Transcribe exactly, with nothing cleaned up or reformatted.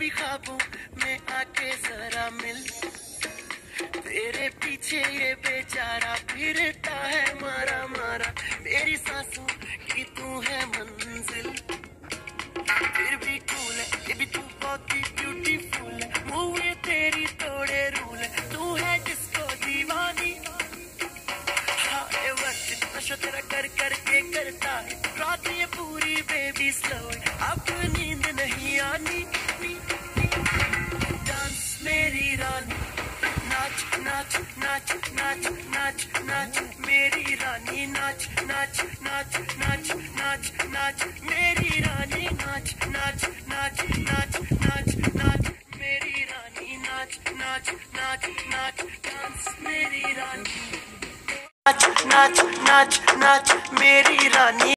ख्वाबों में आके जरा मिल, तेरे पीछे ये बेचारा फिरता है मारा मारा, मेरी सांसों की तू है मंजिल। फिर भी कूल है ये भी तू बहुत ही ब्यूटीफुल है, मूव ये तेरी तोड़े रूल है, तू है जिसको दीवानी। हाय वक्त नशा तेरा कर कर के करता है, रात ये पूरी बेबी स्लो है, अब नींद नहीं आनी। डांस मेरी रानी, नाच नाच नाच नाच नाच नाच मेरी रानी, नाच नाच नाच नाच नाच नाच मेरी रानी, नाच नाच नाच नाच नाच नाच मेरी रानी, नाच नाच नाच नाच डांस मेरी रानी, नाच नाच नाच नाच मेरी रानी।